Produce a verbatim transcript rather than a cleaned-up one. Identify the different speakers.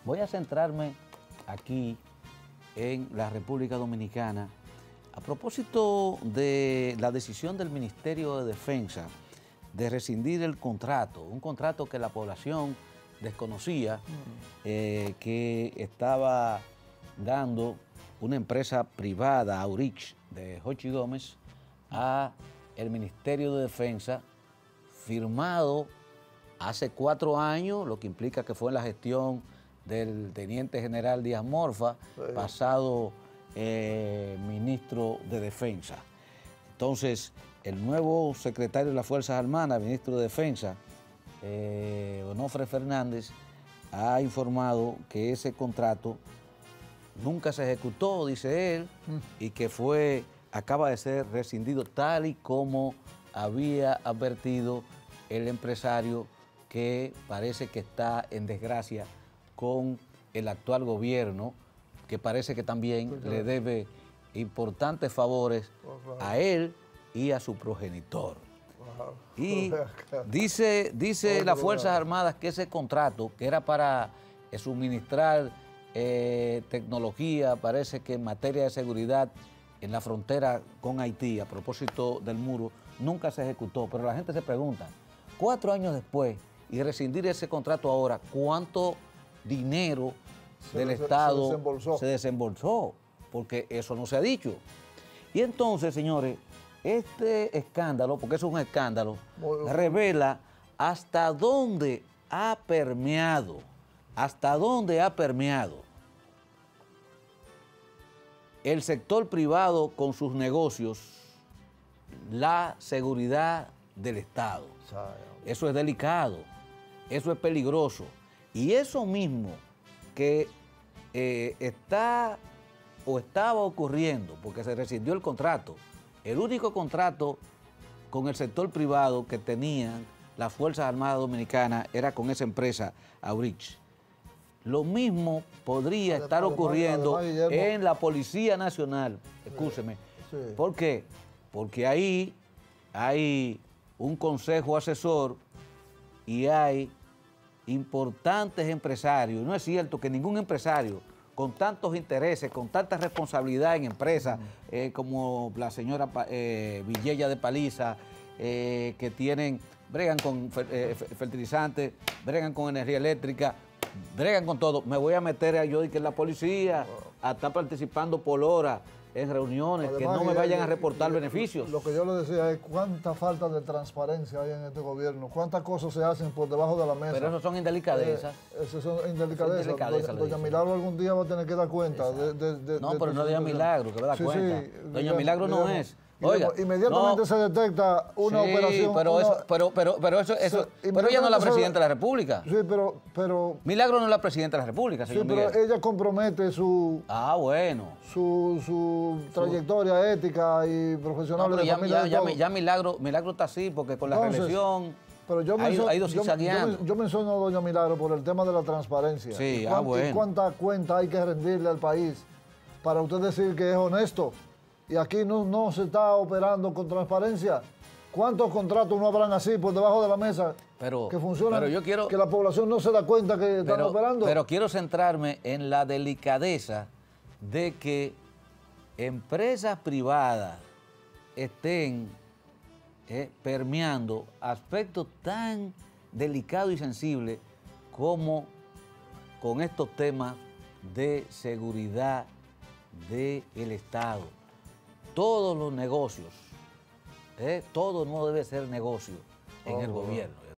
Speaker 1: Voy a centrarme aquí en la República Dominicana a propósito de la decisión del Ministerio de Defensa de rescindir el contrato, un contrato que la población desconocía, eh, que estaba dando una empresa privada, Aurich, de Jochi Gómez, a el Ministerio de Defensa, firmado hace cuatro años, lo que implica que fue en la gestión del Teniente General Díaz Morfa, sí. pasado eh, Ministro de Defensa. Entonces, el nuevo secretario de las Fuerzas Armadas, ministro de Defensa, eh, Onofre Fernández, ha informado que ese contrato nunca se ejecutó, dice él, mm. y que fue, acaba de ser rescindido tal y como había advertido el empresario, que parece que está en desgracia con el actual gobierno, que parece que también sí, claro. le debe importantes favores oh, claro. a él y a su progenitor. Wow. Y dice, dice oh, las Fuerzas claro. Armadas que ese contrato, que era para eh, suministrar eh, tecnología, parece que en materia de seguridad en la frontera con Haití, a propósito del muro, nunca se ejecutó. Pero la gente se pregunta, cuatro años después, y rescindir ese contrato ahora, ¿cuánto dinero se del des, Estado se desembolsó. se desembolsó? Porque eso no se ha dicho. Y entonces, señores, este escándalo, porque eso es un escándalo, bueno, revela hasta dónde ha permeado, hasta dónde ha permeado el sector privado con sus negocios la seguridad del Estado. Eso es delicado, eso es peligroso. Y eso mismo que eh, está o estaba ocurriendo, porque se rescindió el contrato, el único contrato con el sector privado que tenían las Fuerzas Armadas Dominicanas era con esa empresa Aurich. Lo mismo podría además, estar ocurriendo además, además, en la Policía Nacional, escúcheme. Sí. ¿Por qué? Porque ahí hay un consejo asesor y hay importantes empresarios. No es cierto que ningún empresario con tantos intereses, con tanta responsabilidad en empresas, uh-huh. eh, como la señora eh, Villella de Paliza, eh, que tienen, bregan con eh, fertilizantes, bregan con energía eléctrica, bregan con todo. Me voy a meter a yo y que la policía a estar participando por hora en reuniones, además, que no me vayan a reportar lo, beneficios.
Speaker 2: Lo que yo le decía es cuánta falta de transparencia hay en este gobierno, cuántas cosas se hacen por debajo de la mesa.
Speaker 1: Pero eso son indelicadezas.
Speaker 2: Eh, eso son indelicadezas. Indelicadeza, doña, doña Milagro algún día va a tener que dar cuenta. De, de, de,
Speaker 1: no,
Speaker 2: de
Speaker 1: pero no Doña Milagro, que va a dar sí, cuenta. Sí, doña digamos, Milagro no digamos, es. Oiga,
Speaker 2: inmediatamente no, se detecta una
Speaker 1: sí,
Speaker 2: operación.
Speaker 1: Pero,
Speaker 2: una,
Speaker 1: eso, pero, pero, pero eso, eso sí, pero ella no es la presidenta de la República.
Speaker 2: Sí, pero, pero.
Speaker 1: Milagro no es la presidenta de la República, señor
Speaker 2: Sí, pero
Speaker 1: Miguel.
Speaker 2: ella compromete su.
Speaker 1: Ah, bueno.
Speaker 2: Su, su trayectoria su, ética y profesional.
Speaker 1: No, pero
Speaker 2: de
Speaker 1: ya,
Speaker 2: familia
Speaker 1: ya,
Speaker 2: de
Speaker 1: ya, ya Milagro, Milagro está así, porque con la
Speaker 2: Entonces,
Speaker 1: reelección.
Speaker 2: Pero yo
Speaker 1: ha, ido, ha ido
Speaker 2: yo,
Speaker 1: zigzagueando.
Speaker 2: yo, yo menciono a doña Milagro por el tema de la transparencia.
Speaker 1: Sí,
Speaker 2: y
Speaker 1: ah, bueno.
Speaker 2: Y cuánta cuenta hay que rendirle al país para usted decir que es honesto. Y aquí no, no se está operando con transparencia. ¿Cuántos contratos no habrán así por debajo de la mesa
Speaker 1: pero,
Speaker 2: que funcionan,
Speaker 1: pero yo quiero,
Speaker 2: que la población no se da cuenta que están
Speaker 1: pero,
Speaker 2: operando?
Speaker 1: Pero quiero centrarme en la delicadeza de que empresas privadas estén eh, permeando aspectos tan delicados y sensibles como con estos temas de seguridad del Estado. Todos los negocios, eh, todo no debe ser negocio en oh, el gobierno.